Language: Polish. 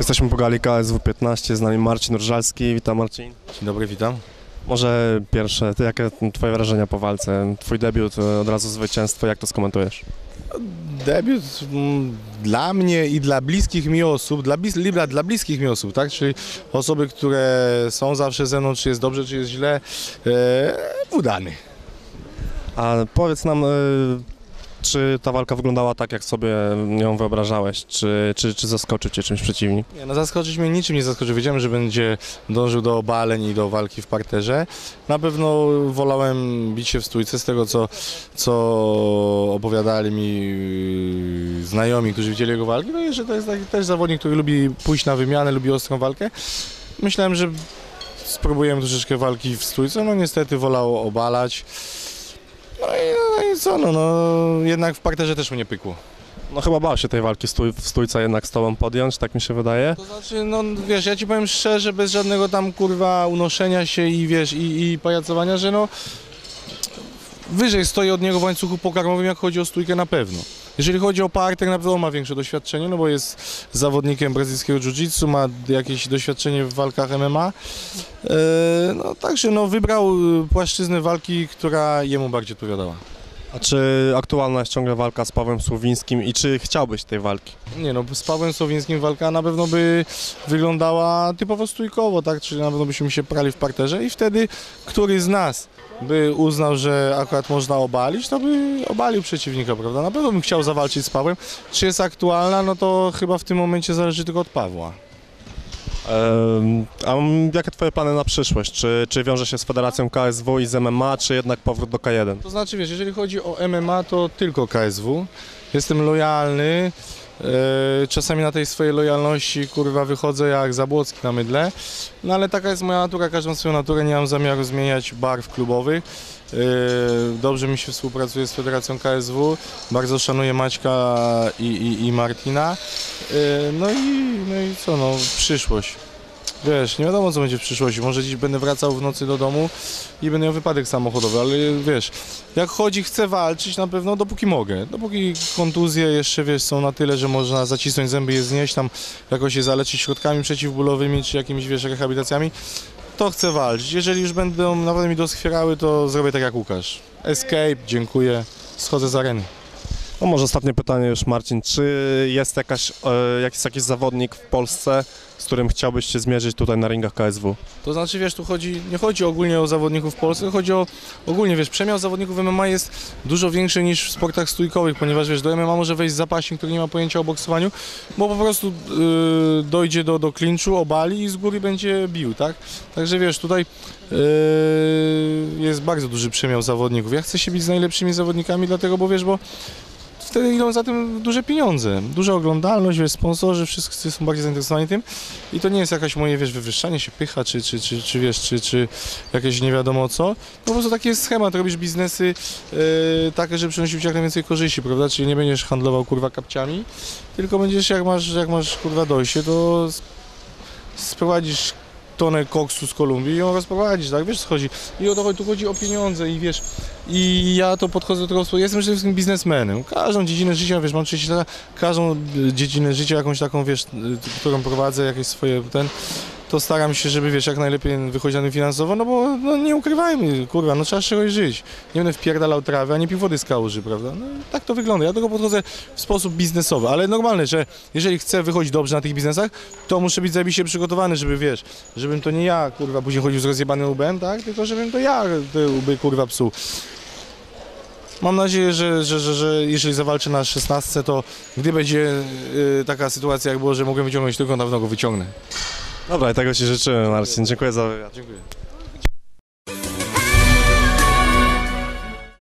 Jesteśmy po gali KSW 15, z nami Marcin Różalski. Witam, Marcin. Dzień dobry, witam. Może pierwsze, jakie twoje wrażenia po walce? Twój debiut, od razu zwycięstwo, jak to skomentujesz? Debiut dla mnie i dla bliskich mi osób, dla bliskich mi osób, tak? Czyli osoby, które są zawsze ze mną, czy jest dobrze, czy jest źle, udany. A powiedz nam, czy ta walka wyglądała tak, jak sobie ją wyobrażałeś? Czy zaskoczył cię czymś przeciwnik? Nie, no zaskoczyć mnie niczym nie zaskoczył. Wiedziałem, że będzie dążył do obaleń i do walki w parterze. Na pewno wolałem bić się w stójce z tego, co opowiadali mi znajomi, którzy widzieli jego walki. No i że to jest taki też zawodnik, który lubi pójść na wymianę, lubi ostrą walkę. Myślałem, że spróbujemy troszeczkę walki w stójce. No niestety wolał obalać. No i co, jednak w parterze też mnie pykło. No chyba bał się tej walki w stójce jednak z tobą podjąć, tak mi się wydaje. To znaczy, no wiesz, ja ci powiem szczerze, bez żadnego tam kurwa unoszenia się i wiesz, i pajacowania, że no wyżej stoi od niego w łańcuchu pokarmowym, jak chodzi o stójkę na pewno. Jeżeli chodzi o parter, na pewno ma większe doświadczenie, no bo jest zawodnikiem brazylijskiego jiu-jitsu, ma jakieś doświadczenie w walkach MMA. No także no wybrał płaszczyznę walki, która jemu bardziej odpowiadała. A czy aktualna jest ciągle walka z Pawłem Słowińskim i czy chciałbyś tej walki? Nie no, z Pawłem Słowińskim walka na pewno by wyglądała typowo stójkowo, tak? Czyli na pewno byśmy się prali w parterze i wtedy któryś z nas by uznał, że akurat można obalić, to by obalił przeciwnika, prawda? Na pewno bym chciał zawalczyć z Pawłem. Czy jest aktualna, no to chyba w tym momencie zależy tylko od Pawła. A jakie twoje plany na przyszłość? Czy wiąże się z Federacją KSW i z MMA, czy jednak powrót do K1? To znaczy, wiesz, jeżeli chodzi o MMA, to tylko KSW. Jestem lojalny. Czasami na tej swojej lojalności, kurwa, wychodzę jak Zabłocki na mydle. No ale taka jest moja natura, każdą swoją naturę, nie mam zamiaru zmieniać barw klubowych. Dobrze mi się współpracuje z Federacją KSW, bardzo szanuję Maćka i Martina. No i co, no przyszłość. Wiesz, nie wiadomo co będzie w przyszłości, może dziś będę wracał w nocy do domu i będę miał wypadek samochodowy, ale wiesz, jak chodzi, chcę walczyć na pewno dopóki mogę, dopóki kontuzje jeszcze wiesz, są na tyle, że można zacisnąć zęby, je znieść, tam jakoś je zaleczyć środkami przeciwbólowymi czy jakimiś wiesz, rehabilitacjami, to chcę walczyć. Jeżeli już będą naprawdę mi doskwierały, to zrobię tak jak Łukasz. Escape, dziękuję, schodzę z areny. No może ostatnie pytanie już, Marcin. Czy jest jakiś zawodnik w Polsce, z którym chciałbyś się zmierzyć tutaj na ringach KSW? To znaczy, wiesz, tu nie chodzi ogólnie o zawodników w Polsce, chodzi o ogólnie, wiesz, przemiał zawodników w MMA jest dużo większy niż w sportach stójkowych, ponieważ, wiesz, do MMA może wejść zapaśnik, który nie ma pojęcia o boksowaniu, bo po prostu dojdzie do klinczu, obali i z góry będzie bił, tak? Także, wiesz, tutaj jest bardzo duży przemiał zawodników. Ja chcę się bić z najlepszymi zawodnikami, dlatego, bo wiesz, bo wtedy idą za tym duże pieniądze, duża oglądalność, wiesz, sponsorzy, wszyscy są bardziej zainteresowani tym i to nie jest jakaś moje, wiesz, wywyższanie się, pycha, czy jakieś nie wiadomo co. Po prostu taki jest schemat, robisz biznesy takie, że przynosił ci jak najwięcej korzyści, prawda, czyli nie będziesz handlował, kurwa, kapciami, tylko będziesz, jak masz kurwa, dojście, to sprowadzisz tonę koksu z Kolumbii i ją rozprowadzisz, tak, wiesz co chodzi. I o to tu chodzi o pieniądze i wiesz, i ja to podchodzę do tego sposób, jestem przede wszystkim biznesmenem. Każdą dziedzinę życia, wiesz, mam 30 lat, każdą dziedzinę życia jakąś taką, wiesz, którą prowadzę, jakieś swoje, to staram się, żeby, wiesz, jak najlepiej wychodzić na tym finansowo, no bo, no nie ukrywajmy, kurwa, no trzeba czegoś żyć. Nie będę wpierdalał trawy, a nie pił wody z kałuży, prawda? No tak to wygląda. Ja do tego podchodzę w sposób biznesowy, ale normalne, że jeżeli chcę wychodzić dobrze na tych biznesach, to muszę być zajebiście przygotowany, żeby, wiesz, żebym to nie ja, kurwa, później chodził z rozjebanym łbem, tak? Tylko żebym to ja te łby, kurwa, psuł. Mam nadzieję, że jeżeli zawalczę na 16, to gdy będzie taka sytuacja, jak było, że mogę wyciągnąć tylko, na pewno go wyciągnę. Dobra, i tego ci życzymy, Marcin. Dziękuję za wywiad. Dziękuję.